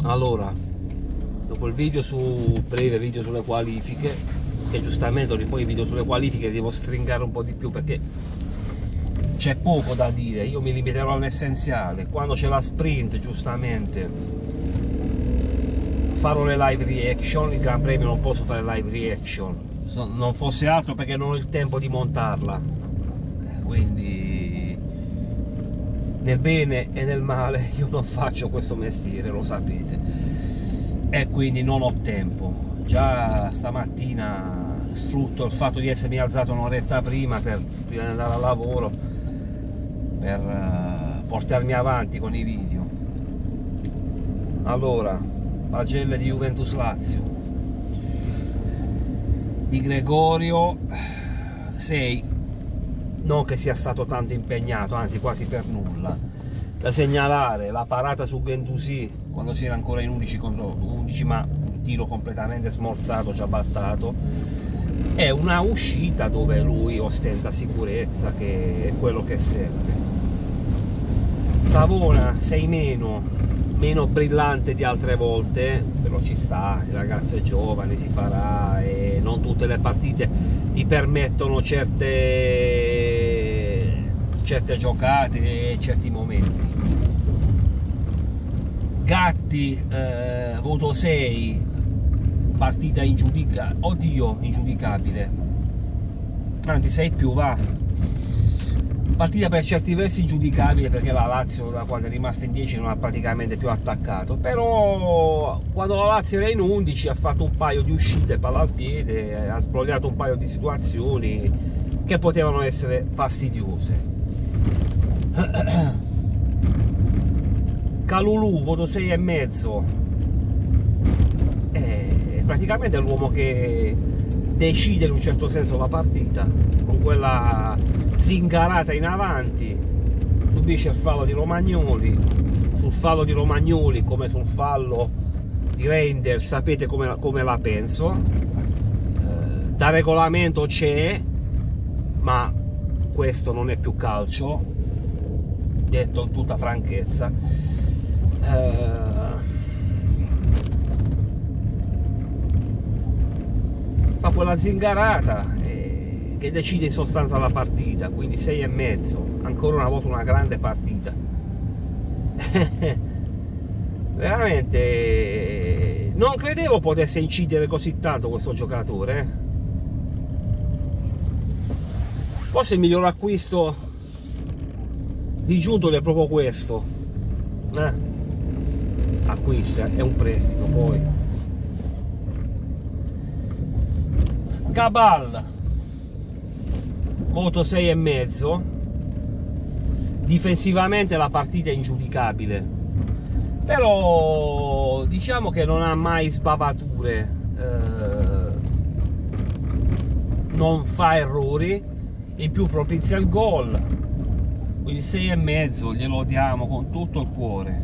Allora, dopo il video breve video sulle qualifiche, che giustamente poi i video sulle qualifiche devo stringare un po' di più perché c'è poco da dire, io mi limiterò all'essenziale. Quando c'è la sprint, giustamente farò le live reaction. Il Gran Premio non posso fare live reaction, non fosse altro perché non ho il tempo di montarla, quindi nel bene e nel male io non faccio questo mestiere, lo sapete, e quindi non ho tempo. Già stamattina, sfrutto il fatto di essermi alzato un'oretta prima di andare al lavoro per portarmi avanti con i video. Allora, pagelle di Juventus Lazio, Di Gregorio 6, non che sia stato tanto impegnato, anzi quasi per nulla. Da segnalare la parata su Guendouzi quando si era ancora in 11 contro 11, ma un tiro completamente smorzato, già battato, è una uscita dove lui ostenta sicurezza, che è quello che serve. Savona 6 meno brillante di altre volte, però ci sta, il ragazzo è giovane, si farà, e non tutte le partite ti permettono certe giocate e certi momenti. Gatti voto 6, partita ingiudicabile, anzi 6 più, va, partita per certi versi ingiudicabile, perché la Lazio da quando è rimasta in 10 non ha praticamente più attaccato, però quando la Lazio era in 11 ha fatto un paio di uscite palla al piede, ha sbrogliato un paio di situazioni che potevano essere fastidiose. Kalulu voto 6,5, è praticamente l'uomo che decide in un certo senso la partita, con quella zingarata in avanti, subisce il fallo di Romagnoli. Sul fallo di Romagnoli, come sul fallo di Reinders, sapete come la penso. Da regolamento c'è, ma questo non è più calcio, detto in tutta franchezza. Fa quella zingarata che decide in sostanza la partita, quindi 6,5, ancora una volta una grande partita. Veramente non credevo potesse incidere così tanto questo giocatore, Forse il miglior acquisto di Giuntoli è proprio questo, acquisto, è un prestito. Poi Cabal voto 6,5, difensivamente la partita è ingiudicabile, però diciamo che non ha mai sbavature, non fa errori, in più propizia il gol, quindi 6,5 glielo diamo con tutto il cuore.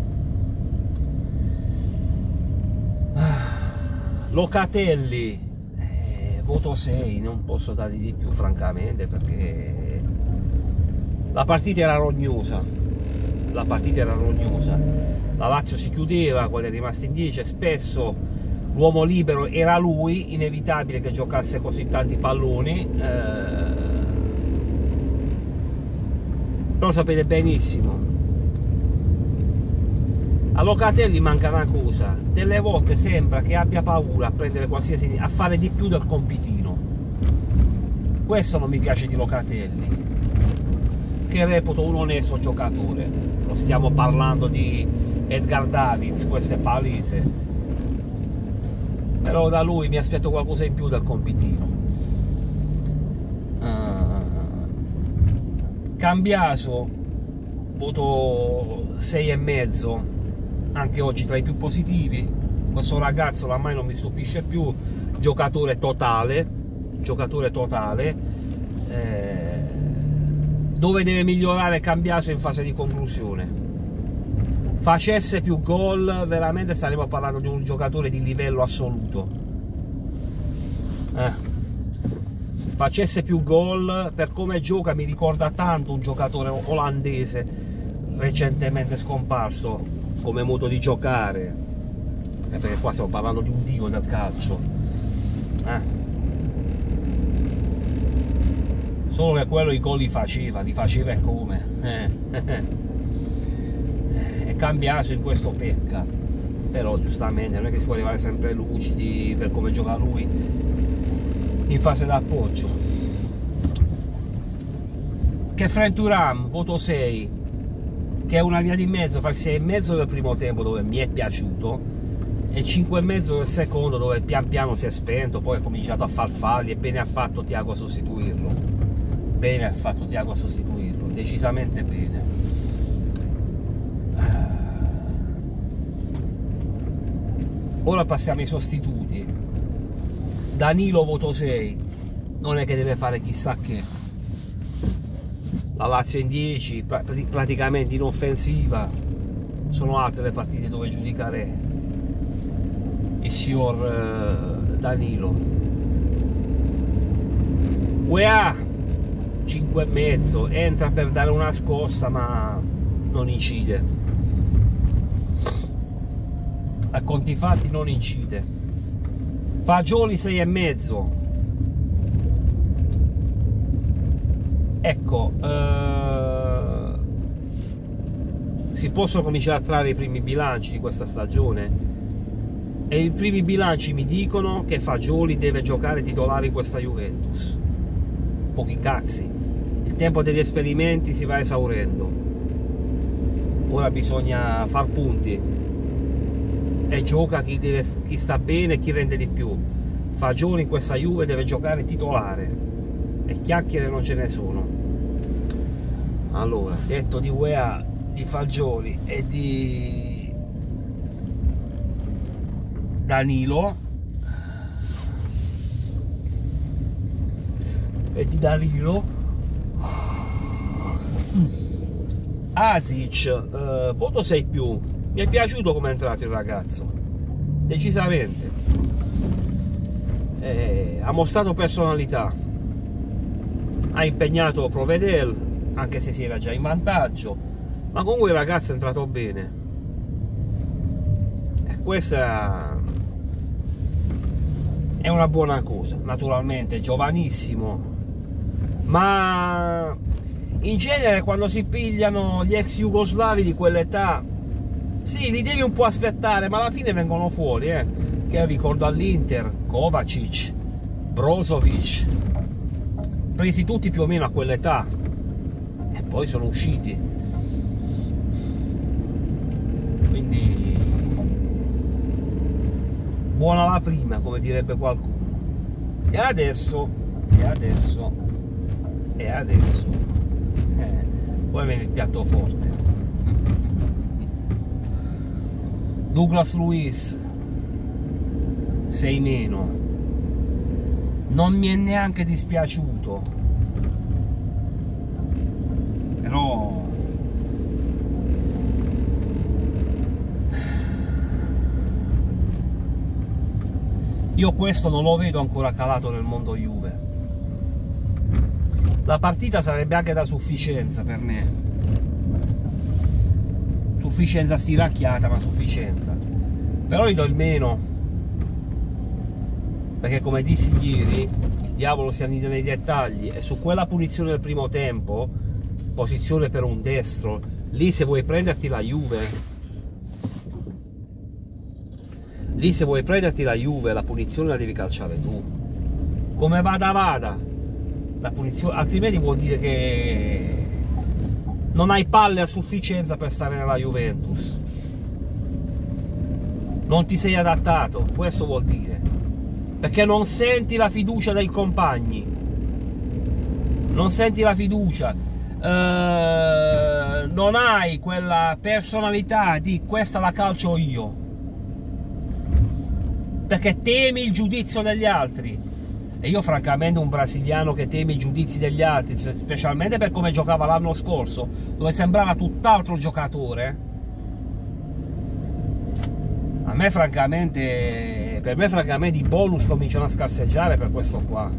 Locatelli voto 6, non posso dargli di più francamente, perché la partita era rognosa, la Lazio si chiudeva quando è rimasta in 10, spesso l'uomo libero era lui, inevitabile che giocasse così tanti palloni, però sapete benissimo, a Locatelli manca una cosa: delle volte sembra che abbia paura a prendere qualsiasi, a fare di più del compitino. Questo non mi piace di Locatelli, che reputo un onesto giocatore. Non stiamo parlando di Edgar Davids, questo è palese, però da lui mi aspetto qualcosa in più del compitino. Cambiaso voto 6,5, anche oggi tra i più positivi. Questo ragazzo ormai non mi stupisce più, giocatore totale, dove deve migliorare Cambiaso in fase di conclusione. Facesse più gol, veramente staremo parlando di un giocatore di livello assoluto. Facesse più gol, per come gioca mi ricorda tanto un giocatore olandese recentemente scomparso come modo di giocare, perché qua stiamo parlando di un dio del calcio, solo che quello i gol li faceva e come, e cambiato in questo pecca, però giustamente non è che si può arrivare sempre lucidi per come gioca lui in fase d'appoggio. Kefren Turam, voto 6, che è una via di mezzo fra il 6,5 del primo tempo, dove mi è piaciuto, e il 5,5 del secondo, dove pian piano si è spento, poi ha cominciato a far falli, e bene ha fatto Thiago a sostituirlo, decisamente bene. Ora passiamo ai sostituti. Danilo, voto 6, non è che deve fare chissà che, la Lazio in 10, praticamente in offensiva, sono altre le partite dove giudicare il signor Danilo. UEA 5,5, entra per dare una scossa ma non incide, a conti fatti non incide. Fagioli 6,5, ecco, si possono cominciare a trarre i primi bilanci di questa stagione, e i primi bilanci mi dicono che Fagioli deve giocare titolare in questa Juventus. Pochi cazzi, il tempo degli esperimenti si va esaurendo, ora bisogna far punti e gioca chi sta bene e chi rende di più. Fagioli in questa Juve deve giocare titolare e chiacchiere non ce ne sono. Allora, detto di UEA, di Fagioli e di Danilo Asic, voto 6+, mi è piaciuto come è entrato il ragazzo, decisamente, ha mostrato personalità, ha impegnato Provedel anche se si era già in vantaggio, ma comunque il ragazzo è entrato bene, e questa è una buona cosa. Naturalmente è giovanissimo, ma in genere quando si pigliano gli ex jugoslavi di quell'età, sì, li devi un po' aspettare, ma alla fine vengono fuori, che ricordo all'Inter, Kovacic, Brozovic, presi tutti più o meno a quell'età e poi sono usciti, quindi buona la prima, come direbbe qualcuno. E adesso poi viene il piatto forte. Douglas Luiz 6-, non mi è neanche dispiaciuto, però io questo non lo vedo ancora calato nel mondo Juve. La partita sarebbe anche da sufficienza per me, sufficienza stiracchiata, ma sufficienza, però gli do il meno, perché come dissi ieri, il diavolo si annida nei dettagli, e su quella punizione del primo tempo, posizione per un destro, lì se vuoi prenderti la Juve, la punizione la devi calciare tu, come vada la punizione, altrimenti vuol dire che non hai palle a sufficienza per stare nella Juventus, non ti sei adattato, questo vuol dire, perché non senti la fiducia dei compagni, non senti la fiducia, non hai quella personalità di questa la calcio io, perché temi il giudizio degli altri. E io francamente un brasiliano che teme i giudizi degli altri, specialmente per come giocava l'anno scorso, dove sembrava tutt'altro giocatore, per me francamente i bonus cominciano a scarseggiare per questo qua.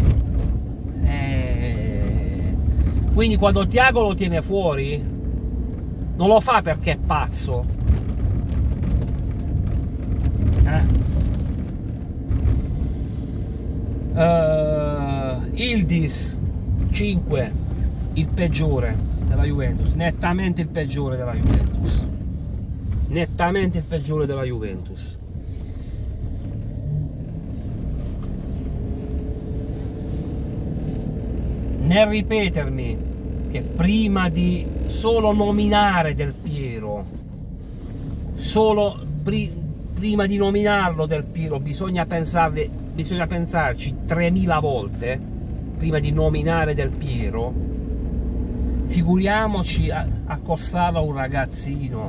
Quindi quando Thiago lo tiene fuori non lo fa perché è pazzo, Yildiz 5, il peggiore della Juventus, nettamente il peggiore della Juventus, nettamente il peggiore della Juventus. Nel ripetermi che prima di solo nominare Del Piero, prima di nominarlo Del Piero, bisogna pensarci 3000 volte prima di nominare Del Piero, figuriamoci accostarlo a un ragazzino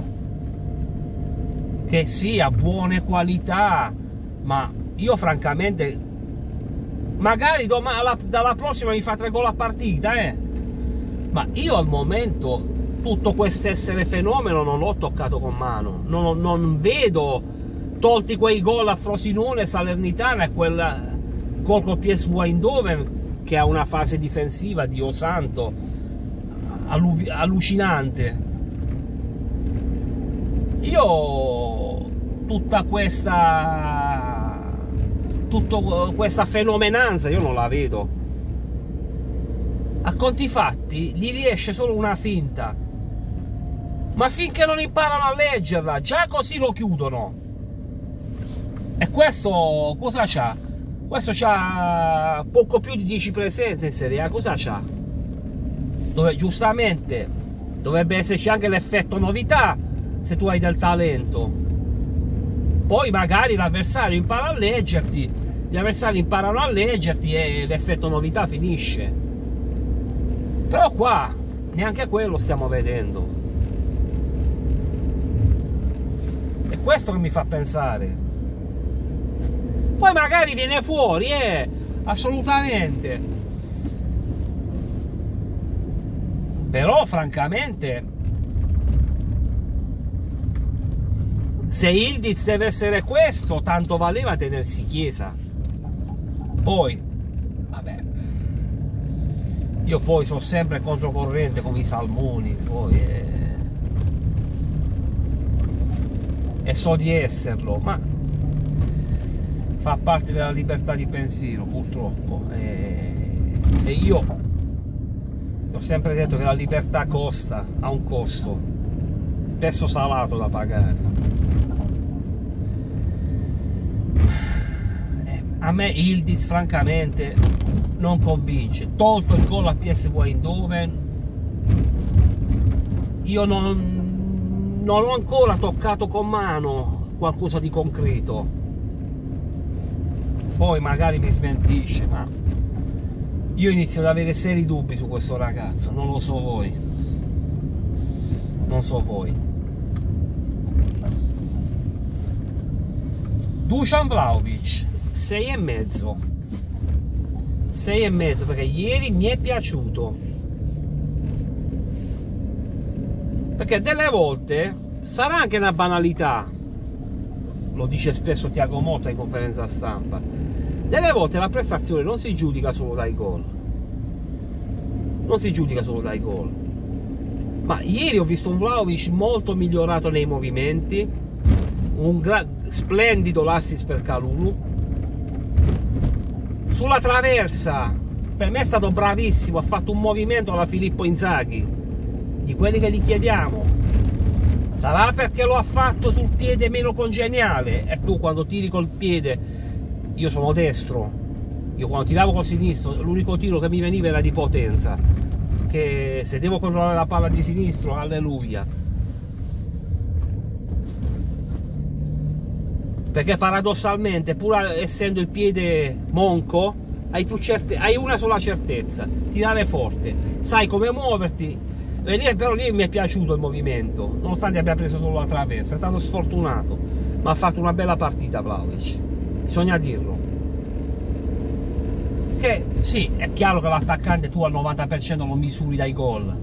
che sì, ha buone qualità, ma io francamente magari dalla prossima mi fa 3 gol a partita, ma io al momento tutto quest'essere fenomeno non l'ho toccato con mano, non vedo, tolti quei gol a Frosinone, Salernitana e quel gol col PSV Eindhoven che ha una fase difensiva, Dio santo, allucinante. Io tutta questa fenomenanza io non la vedo. A conti fatti gli riesce solo una finta, ma finché non imparano a leggerla, già così lo chiudono. E questo cosa c'ha? Questo c'ha poco più di 10 presenze in Serie A, cosa c'ha? Dove giustamente dovrebbe esserci anche l'effetto novità se tu hai del talento. Poi magari l'avversario impara a leggerti, gli avversari imparano a leggerti e l'effetto novità finisce. Però qua neanche quello stiamo vedendo. È questo che mi fa pensare. Poi magari viene fuori, assolutamente. Però francamente, se Yildiz deve essere questo, tanto valeva tenersi Chiesa. Poi, vabbè, io poi sono sempre controcorrente come i salmoni, poi e so di esserlo, ma fa parte della libertà di pensiero, purtroppo, e io ho sempre detto che la libertà costa, ha un costo, spesso salato da pagare. A me Yildiz francamente non convince. Tolto il gol a PSV Eindhoven, io non ho ancora toccato con mano qualcosa di concreto. Poi magari mi smentisce, ma io inizio ad avere seri dubbi su questo ragazzo, non lo so voi, non so voi. Dusan Vlahovic 6,5, 6,5, perché ieri mi è piaciuto, perché delle volte sarà anche una banalità, lo dice spesso Thiago Motta in conferenza stampa, delle volte la prestazione non si giudica solo dai gol, non si giudica solo dai gol, ma ieri ho visto un Vlahovic molto migliorato nei movimenti, un splendido l'assist per Kalulu, sulla traversa per me è stato bravissimo, ha fatto un movimento alla Filippo Inzaghi, di quelli che gli chiediamo. Sarà perché lo ha fatto sul piede meno congeniale, e tu quando tiri col piede, io sono destro, io quando tiravo col sinistro l'unico tiro che mi veniva era di potenza, che se devo controllare la palla di sinistro, alleluia, perché paradossalmente, pur essendo il piede monco, hai una sola certezza: tirare forte, sai come muoverti. Però lì mi è piaciuto il movimento, nonostante abbia preso solo la traversa, è stato sfortunato, ma ha fatto una bella partita Vlahovic, bisogna dirlo. Che sì, è chiaro che l'attaccante tu al 90% lo misuri dai gol,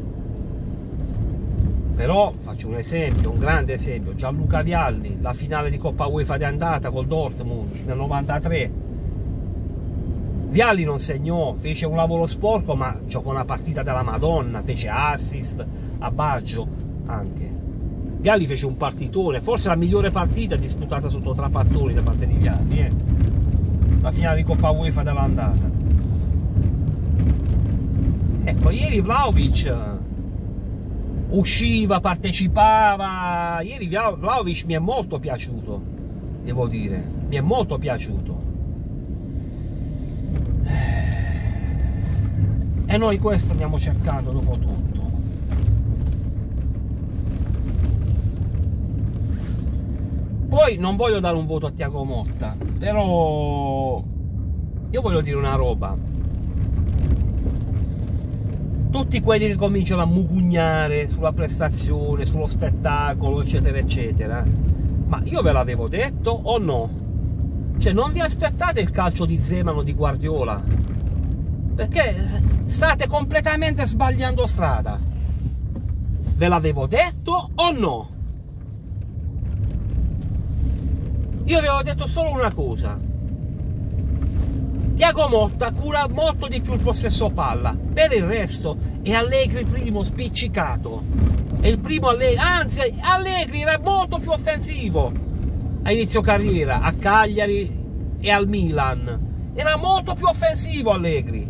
però faccio un esempio, un grande esempio: Gianluca Vialli, la finale di Coppa UEFA di andata col Dortmund nel 93, Vialli non segnò, fece un lavoro sporco, ma giocò una partita della Madonna, fece assist a Baggio anche. Vialli fece un partitone, forse la migliore partita disputata sotto trapattoni da parte di Vialli, la finale di Coppa UEFA dell'andata. Ecco, ieri Vlahovic usciva, partecipava, ieri Vlahovic mi è molto piaciuto, devo dire, mi è molto piaciuto. E noi questo stiamo cercando dopo tutto. Poi non voglio dare un voto a Thiago Motta, però io voglio dire una roba. Tutti quelli che cominciano a mugugnare sulla prestazione, sullo spettacolo, eccetera, eccetera, ma io ve l'avevo detto o no? Cioè, non vi aspettate il calcio di Zeman o di Guardiola, perché state completamente sbagliando strada. Ve l'avevo detto o no? Io vi avevo detto solo una cosa: Thiago Motta cura molto di più il possesso palla, per il resto è Allegri primo spiccicato, è il primo Allegri, anzi Allegri era molto più offensivo a inizio carriera, a Cagliari e al Milan, era molto più offensivo Allegri,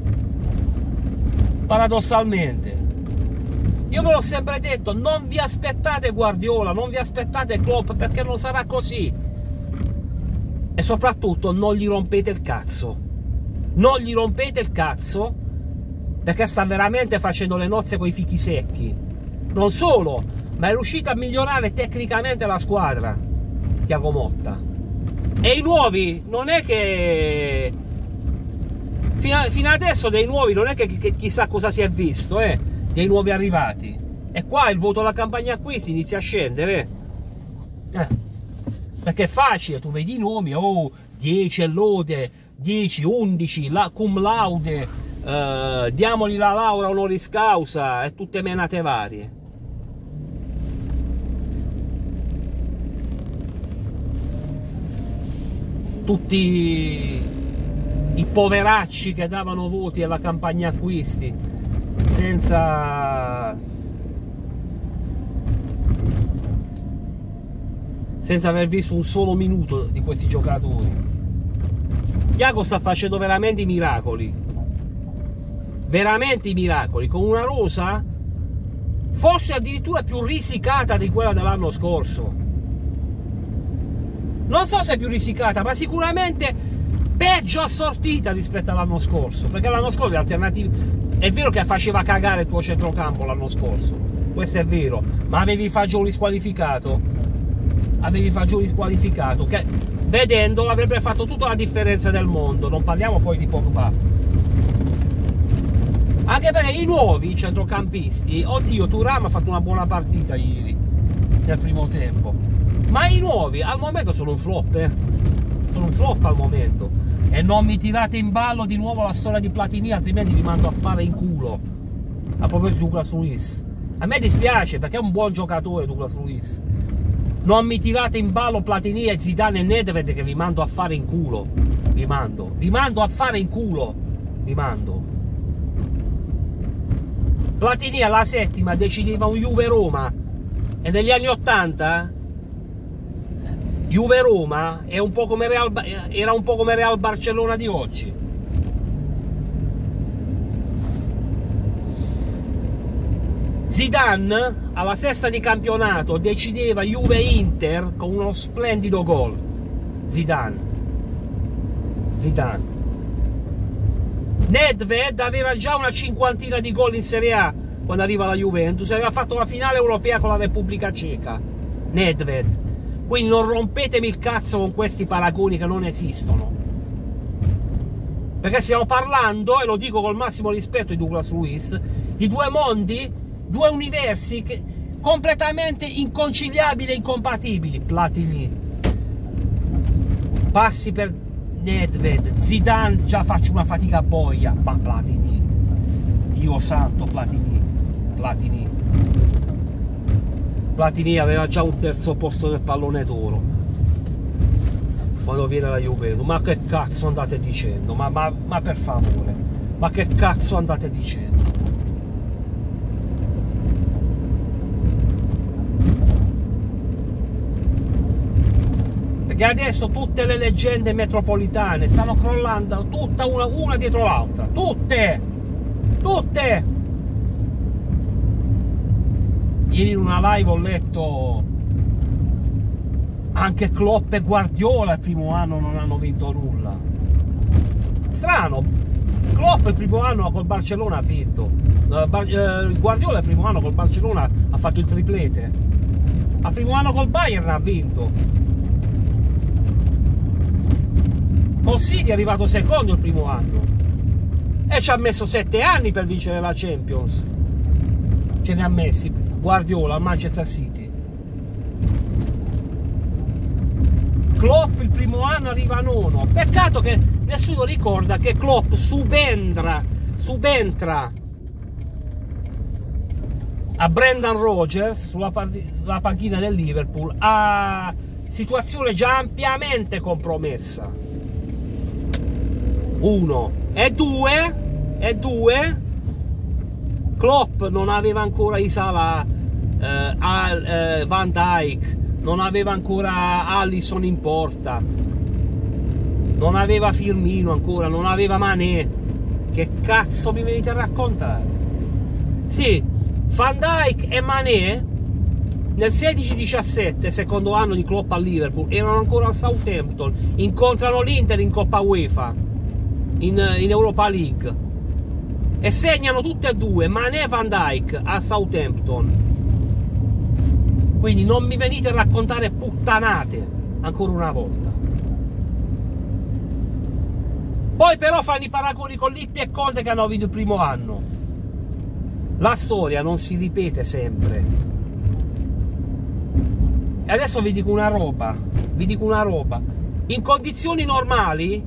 paradossalmente. Io ve l'ho sempre detto, non vi aspettate Guardiola, non vi aspettate Klopp, perché non sarà così. E soprattutto non gli rompete il cazzo, non gli rompete il cazzo, perché sta veramente facendo le nozze coi fichi secchi. Non solo, ma è riuscito a migliorare tecnicamente la squadra Thiago Motta. E i nuovi non è che fino adesso dei nuovi non è che chissà cosa si è visto, dei nuovi arrivati. E qua il voto alla campagna acquisti inizia a scendere, perché è facile, tu vedi i nomi, 10 lode, 10, 11, cum laude, diamogli la laurea honoris causa e tutte menate varie. Tutti i poveracci che davano voti alla campagna acquisti senza aver visto un solo minuto di questi giocatori. Thiago sta facendo veramente i miracoli, con una rosa forse addirittura più risicata di quella dell'anno scorso. Non so se è più risicata, ma sicuramente peggio assortita rispetto all'anno scorso, perché l'anno scorso le alternative, è vero che faceva cagare il tuo centrocampo l'anno scorso, questo è vero, ma avevi Fagioli squalificato, che vedendolo avrebbe fatto tutta la differenza del mondo. Non parliamo poi di Pogba, anche perché i nuovi centrocampisti, oddio, Thuram ha fatto una buona partita ieri nel primo tempo, ma i nuovi al momento sono un flop, sono un flop al momento. E non mi tirate in ballo di nuovo la storia di Platini, altrimenti vi mando a fare in culo. A proposito di Douglas Luiz, a me dispiace perché è un buon giocatore Douglas Luiz. Non mi tirate in ballo Platini e Zidane e Nedved, che vi mando a fare in culo. Vi mando a fare in culo. Platini alla settima decideva un Juve-Roma, e negli anni 80 Juve-Roma era un po' come Real Barcellona di oggi. Zidane alla sesta di campionato decideva Juve-Inter con uno splendido gol. Zidane. Nedved aveva già una cinquantina di gol in Serie A quando arriva la Juventus, aveva fatto la finale europea con la Repubblica Ceca. Nedved. Quindi non rompetemi il cazzo con questi paragoni che non esistono, perché stiamo parlando, e lo dico col massimo rispetto di Douglas Luiz, di due mondi, due universi completamente inconciliabili e incompatibili. Platini, passi per Nedved, Zidane già faccio una fatica boia, ma Platini, Dio santo, Platini aveva già un terzo posto nel pallone d'oro quando viene la Juventus. Ma che cazzo andate dicendo? Ma per favore, ma che cazzo andate dicendo? E adesso tutte le leggende metropolitane stanno crollando, tutta una dietro l'altra, tutte! Ieri in una live ho letto anche Klopp e Guardiola il primo anno non hanno vinto nulla. Strano, Klopp il primo anno col Barcellona ha vinto, Guardiola il primo anno col Barcellona ha fatto il triplete, al primo anno col Bayern ha vinto, col City è arrivato secondo il primo anno e ci ha messo 7 anni per vincere la Champions, ce ne ha messi Guardiola al Manchester City. Klopp il primo anno arriva nono, peccato che nessuno ricorda che Klopp subentra a Brendan Rodgers sulla panchina del Liverpool, a situazione già ampiamente compromessa. 1 e 2 Klopp non aveva ancora Isala, Van Dijk, non aveva ancora Alisson in porta, non aveva Firmino ancora, non aveva Mané. Che cazzo mi venite a raccontare? Sì, Van Dijk e Mané nel 16-17, secondo anno di Klopp al Liverpool, erano ancora al Southampton, incontrano l'Inter in Coppa UEFA, in Europa League, e segnano tutte e due, Mané e Van Dijk a Southampton. Quindi non mi venite a raccontare puttanate ancora una volta. Poi però fanno i paragoni con Lippi e Conte che hanno vinto il primo anno. La storia non si ripete sempre. E adesso vi dico una roba, in condizioni normali,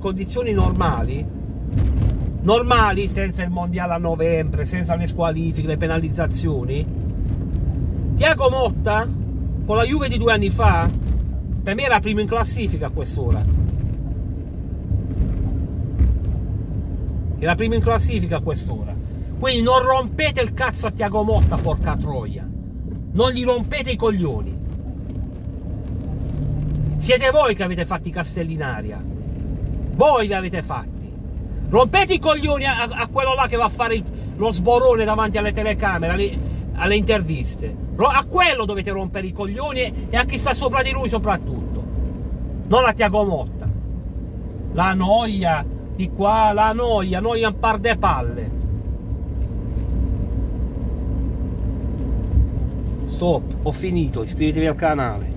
senza il mondiale a novembre, senza le squalifiche, le penalizzazioni, Thiago Motta con la Juve di 2 anni fa per me era primo in classifica a quest'ora. Quindi non rompete il cazzo a Thiago Motta, porca troia, non gli rompete i coglioni. Siete voi che avete fatto i castelli in aria, voi li avete fatti. Rompete i coglioni a quello là che va a fare lo sborone davanti alle telecamere, alle interviste. A quello dovete rompere i coglioni e a chi sta sopra di lui soprattutto, non a Thiago Motta. La noia di qua, la noia un par de palle. Stop, ho finito, iscrivetevi al canale.